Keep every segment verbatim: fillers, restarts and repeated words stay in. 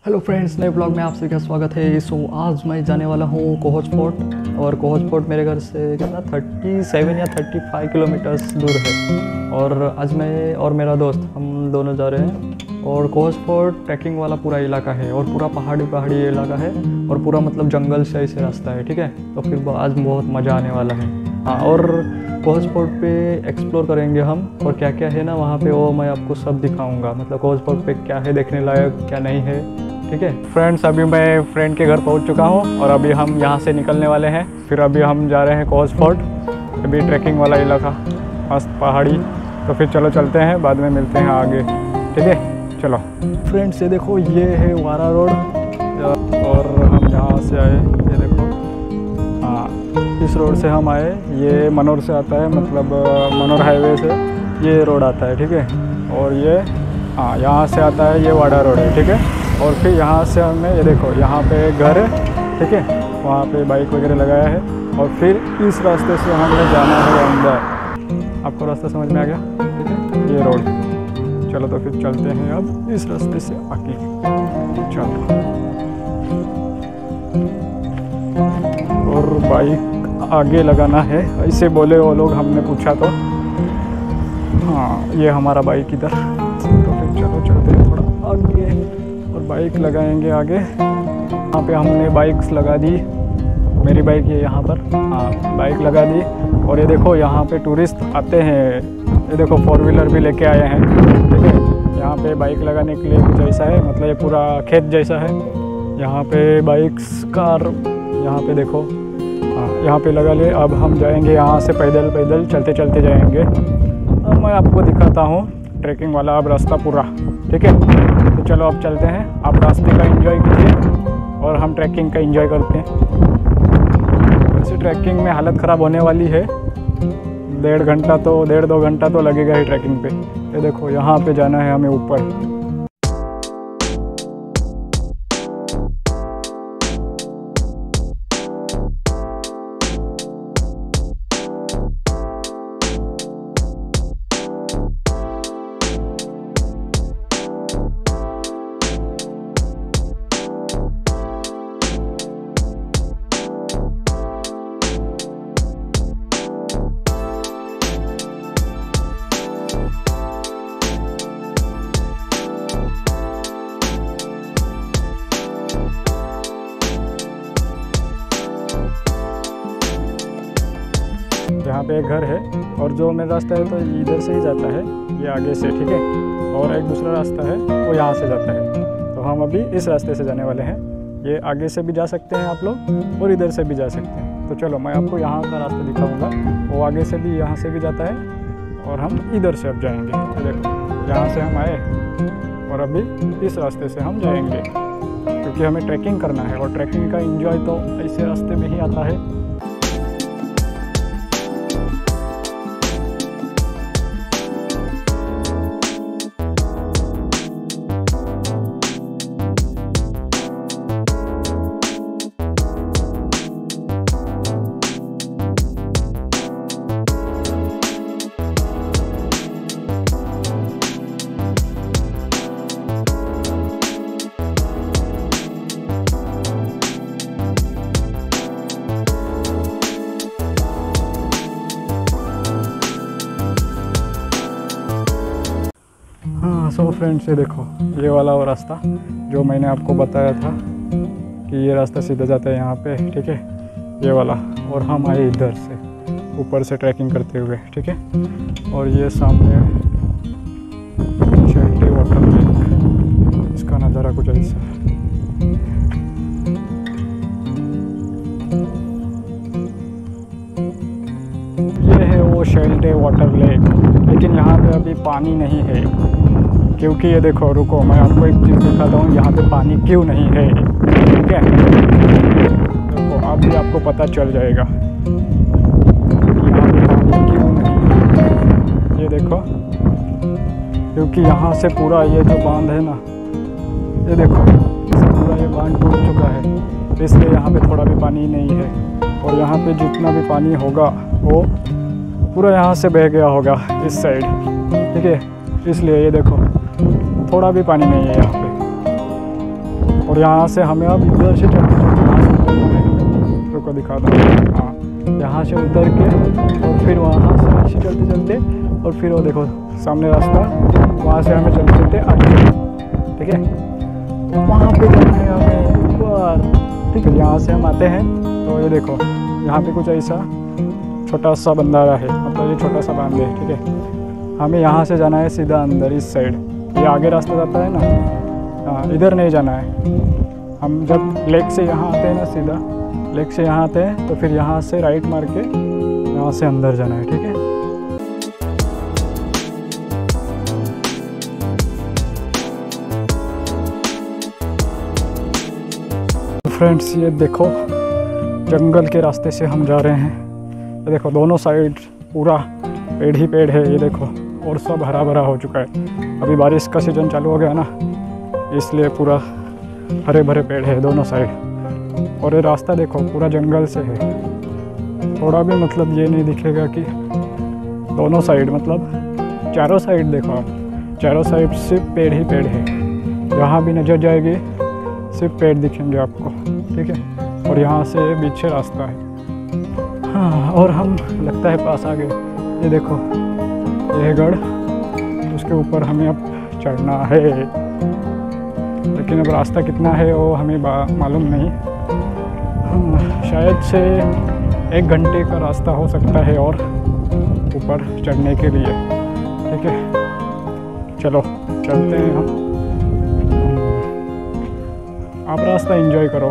Hello friends, नए blog में आप सभी का स्वागत है। सो आज मैं जाने वाला हूँ कोहोज फोर्ट, और कोहोज फोर्ट मेरे घर से कितना सैंतीस या पैंतीस किलोमीटर्स दूर है। और आज मैं और मेरा दोस्त हम दोनों जा रहे हैं। और कोहोज फोर्ट ट्रैकिंग वाला पूरा इलाका है और पूरा पहाड़ी पहाड़ी इलाका है और पूरा मतलब जंगल से ऐसे रास्ता है, ठीक है। तो फिर आज बहुत मज़ा आने वाला है। हाँ, और कोहोज फोर्ट पे एक्सप्लोर करेंगे हम, और क्या क्या है ना वहाँ पे वो मैं आपको सब दिखाऊंगा। मतलब कोहोज फोर्ट पे क्या है देखने लायक, क्या नहीं है, ठीक है। फ्रेंड्स, अभी मैं फ्रेंड के घर पहुँच चुका हूँ और अभी हम यहाँ से निकलने वाले हैं। फिर अभी हम जा रहे हैं कोहोज फोर्ट, अभी ट्रैकिंग वाला इलाका, मस्त पहाड़ी। तो फिर चलो चलते हैं, बाद में मिलते हैं आगे, ठीक है। चलो फ्रेंड्स, ये देखो ये है वारा रोड, और हम यहाँ से आए, ये देखो। हाँ, इस रोड से हम आए, ये मनोर से आता है, मतलब मनोर हाईवे से ये रोड आता है, ठीक है। और ये हाँ यहाँ से आता है, ये वाड़ा रोड है, ठीक है। और फिर यहाँ से हमने ये देखो यहाँ पे घर है, ठीक है, वहाँ पे बाइक वगैरह लगाया है। और फिर इस रास्ते से हमें जाना है अंदर। आपको रास्ता समझ में आ गया, ठीक है, ये रोड। चलो तो फिर चलते हैं अब इस रास्ते से आगे, चलो। और बाइक आगे लगाना है ऐसे बोले वो लोग, हमने पूछा तो। हाँ, ये हमारा बाइक इधर। तो फिर चलो चलते हैं थोड़ा आगे और बाइक लगाएंगे आगे। यहाँ पे हमने बाइक्स लगा दी, मेरी बाइक है यहाँ पर। हाँ, बाइक लगा दी। और ये देखो यहाँ पे टूरिस्ट आते हैं, ये देखो फोर व्हीलर भी लेके आए हैं, ठीक है। यहाँ पे बाइक लगाने के लिए कुछ ऐसा है, मतलब ये पूरा खेत जैसा है। यहाँ पे बाइक्स कार यहाँ पे देखो, हाँ यहाँ पे लगा ले। अब हम जाएंगे यहाँ से पैदल पैदल चलते चलते जाएंगे। अब मैं आपको दिखाता हूँ ट्रैकिंग वाला अब रास्ता पूरा, ठीक है। तो चलो अब चलते हैं, आप रास्ते का एंजॉय कीजिए और हम ट्रैकिंग का एंजॉय करते हैं। वैसे ट्रैकिंग में हालत ख़राब होने वाली है, डेढ़ घंटा तो डेढ़ दो घंटा तो लगेगा ही ट्रैकिंग पे। ये देखो यहाँ पे जाना है हमें ऊपर। यहाँ पे एक घर है, और जो मेरा रास्ता है तो इधर से ही जाता है, ये आगे से, ठीक है। और एक दूसरा रास्ता है वो यहाँ से जाता है। तो हम अभी इस रास्ते से जाने वाले हैं। ये आगे से भी जा सकते हैं आप लोग और इधर से भी जा सकते हैं। तो चलो मैं आपको यहाँ का रास्ता दिखाऊंगा। वो आगे से भी यहाँ से भी जाता है और हम इधर से अब जाएंगे। तो देखो यहाँ से हम आए और अभी इस रास्ते से हम जाएंगे, क्योंकि हमें ट्रैकिंग करना है और ट्रैकिंग का एंजॉय तो ऐसे रास्ते में ही आता है। हाँ, सो फ्रेंड्स, ये देखो ये वाला वो रास्ता जो मैंने आपको बताया था कि ये रास्ता सीधा जाता है यहाँ पे, ठीक है, ये वाला। और हम आए इधर से ऊपर से ट्रैकिंग करते हुए, ठीक है। और ये सामने शेल्टे वाटर लेक, इसका नज़ारा कुछ ऐसा है। ये है वो शेल्टे वाटर लेक, लेकिन यहाँ पे अभी पानी नहीं है, क्योंकि ये देखो, रुको मैं आपको एक चीज़ दिखाता हूँ यहाँ पे पानी क्यों नहीं है, ठीक है। देखो अभी आपको पता चल जाएगा यहाँ पे पानी क्यों नहीं है। ये देखो, क्योंकि यहाँ से पूरा ये जो बांध है ना, ये देखो पूरा ये बांध टूट चुका है, इसलिए यहाँ पे थोड़ा भी पानी नहीं है। और यहाँ पे जितना भी पानी होगा वो पूरा यहाँ से बह गया होगा इस साइड, ठीक है। इसलिए ये देखो थोड़ा भी पानी नहीं है यहाँ पे। और यहाँ से हमें अब इधर से चलते चलते रुको दिखाता हूँ। हाँ, यहाँ से उतर के और फिर वहाँ से ऐसे चलते चलते और फिर वो देखो सामने रास्ता, वहाँ से हमें चलते चलते आगे, ठीक है, वहाँ पे जाना है हमें ऊपर, ठीक है। यहाँ से हम आते हैं तो ये देखो यहाँ पे कुछ ऐसा छोटा सा बंधारा है, मतलब ये छोटा सा बांध है, ठीक है। हमें यहाँ से जाना है सीधा अंदर इस साइड, ये आगे रास्ता जाता है ना, हाँ इधर नहीं जाना है। हम जब लेक से यहाँ आते हैं ना, सीधा लेक से यहाँ आते हैं तो फिर यहाँ से राइट मार के यहाँ से अंदर जाना है, ठीक है। फ्रेंड्स ये देखो जंगल के रास्ते से हम जा रहे हैं। ये देखो दोनों साइड पूरा पेड़ ही पेड़ है, ये देखो, और सब हरा भरा हो चुका है। अभी बारिश का सीज़न चालू हो गया ना, इसलिए पूरा हरे भरे पेड़ है दोनों साइड। और ये रास्ता देखो पूरा जंगल से है, थोड़ा भी मतलब ये नहीं दिखेगा कि दोनों साइड, मतलब चारों साइड देखो आप, चारों साइड सिर्फ पेड़ ही पेड़ है। जहाँ भी नजर जाएगी सिर्फ पेड़ दिखेंगे आपको, ठीक है। और यहाँ से पीछे रास्ता है। हाँ, और हम लगता है पास आ गए। ये देखो यह गढ़, उसके ऊपर हमें अब चढ़ना है, लेकिन अब रास्ता कितना है वो हमें मालूम नहीं। हाँ, शायद से एक घंटे का रास्ता हो सकता है और ऊपर चढ़ने के लिए, ठीक है। चलो चलते हैं हम, आप रास्ता एंजॉय करो।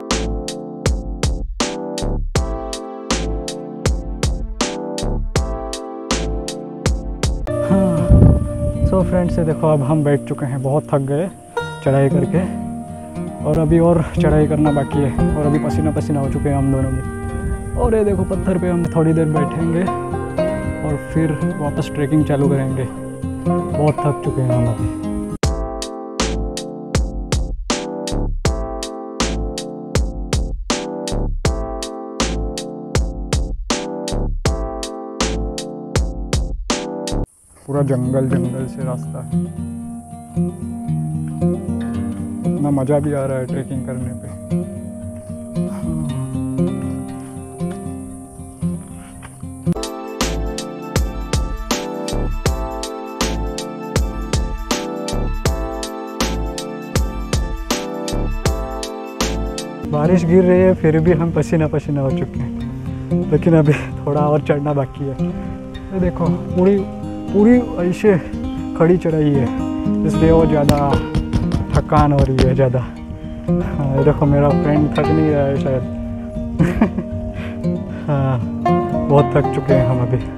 हाँ, सो फ्रेंड्स ये देखो अब हम बैठ चुके हैं, बहुत थक गए चढ़ाई करके, और अभी और चढ़ाई करना बाकी है, और अभी पसीना पसीना हो चुके हैं हम दोनों भी। और ये देखो पत्थर पे हम थोड़ी देर बैठेंगे और फिर वापस ट्रैकिंग चालू करेंगे। बहुत थक चुके हैं हम अभी। पूरा जंगल जंगल से रास्ता है, इतना मज़ा भी आ रहा है ट्रैकिंग करने पे। बारिश गिर रही है फिर भी हम पसीना पसीना हो चुके हैं, लेकिन अभी थोड़ा और चढ़ना बाकी है। ये देखो पूरी पूरी ऐसे खड़ी चढ़ाई है, इसलिए वो ज़्यादा थकान हो रही है ज़्यादा। हाँ, देखो मेरा फ्रेंड थक नहीं रहा है शायद। हाँ, बहुत थक चुके हैं हम अभी।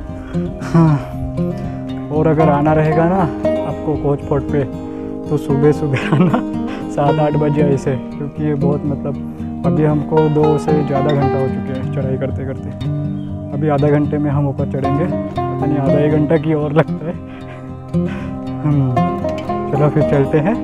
हाँ, और अगर आना रहेगा ना आपको कोच फोर्ट पे तो सुबह सुबह आना सात आठ बजे ऐसे, क्योंकि ये बहुत मतलब अभी हमको दो से ज़्यादा घंटा हो चुके हैं चढ़ाई करते करते। अभी आधा घंटे में हम ऊपर चढ़ेंगे, पता नहीं आधा एक घंटा की और लगता है। चलो फिर चलते हैं।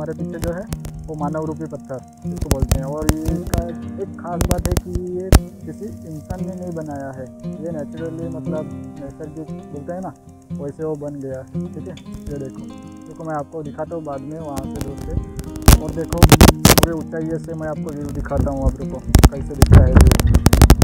हमारे पीछे जो है वो मानव रूपी पत्थर इसको बोलते हैं। और ये इसका एक खास बात है कि ये किसी इंसान ने नहीं बनाया है, ये नेचुरली मतलब नैसर्गिक बोलते हैं ना, वैसे वो बन गया है। ठीक है, ये देखो देखो मैं आपको दिखाता हूँ बाद में वहाँ से दूर से। और देखो पूरे ऊंचाई से मैं आपको व्यू दिखाता हूँ, आप रुको कैसे दिखता है व्यू।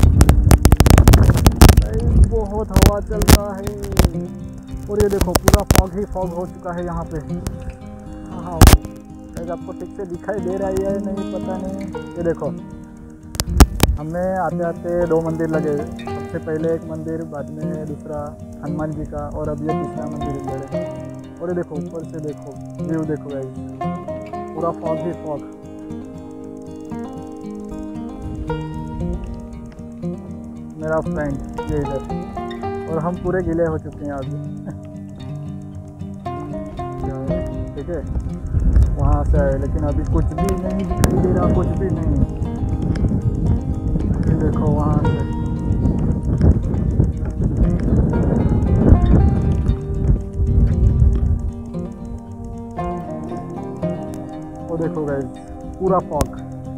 बहुत हवा चल रहा है और ये देखो पूरा फॉग ही फॉग हो चुका है यहाँ पे। हाँ शायद आपको ठीक से दिखाई दे रहा है नहीं पता नहीं। ये देखो हमें आते आते दो मंदिर लगे, सबसे पहले एक मंदिर, बाद में दूसरा हनुमान जी का, और अब ये तीसरा मंदिर इधर है। और ये देखो ऊपर से देखो व्यू देखो गाइस, पूरा फॉग ही फॉग। मेरा फ्रेंड ये इधर, और हम पूरे गीले हो चुके हैं अभी। ठीक है, वहाँ से आए लेकिन अभी कुछ भी नहीं दिखाई दे रहा, कुछ भी नहीं। ये देखो वहाँ से वो देखो गाइस पूरा फॉग।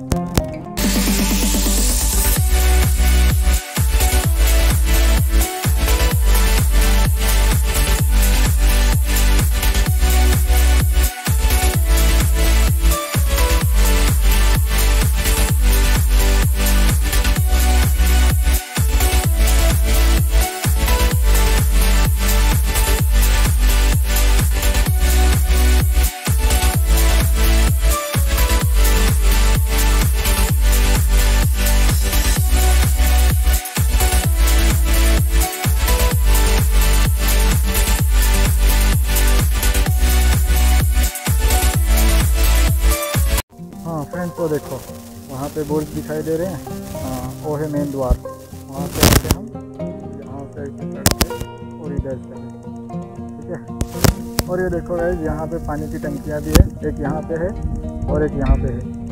फ्रेंड्स तो देखो वहाँ पे बोर्ड दिखाई दे रहे हैं, हाँ वो है मेन द्वार। वहाँ से आते हम, यहाँ से चढ़ते और इधर से। ठीक है, और ये देखो गाइस यहाँ पे पानी की टंकियाँ भी है, एक यहाँ पे है और एक यहाँ पे है।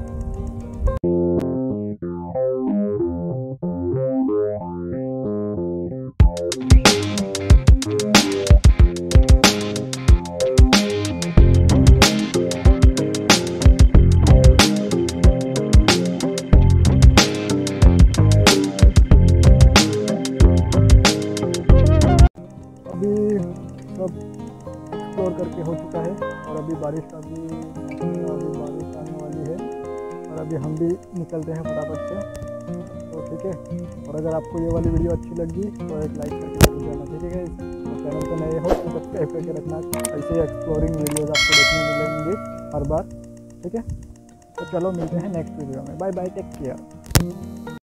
सब एक्सप्लोर करके हो चुका है और अभी बारिश का भी अभी बारिश आने वाली है और अभी हम भी निकलते हैं फटाफट से। तो ठीक है, और अगर आपको ये वाली वीडियो अच्छी लगी तो एक लाइक करके जरूर जाना। ठीक है, तो चैनल पर नए हो तो सब्सक्राइब करके रखना, ऐसे ही एक्सप्लोरिंग वीडियोज़ आपको देखने मिलेंगे हर बार। ठीक है, तो चलो मिलते हैं नेक्स्ट वीडियो में। Bye bye, take care.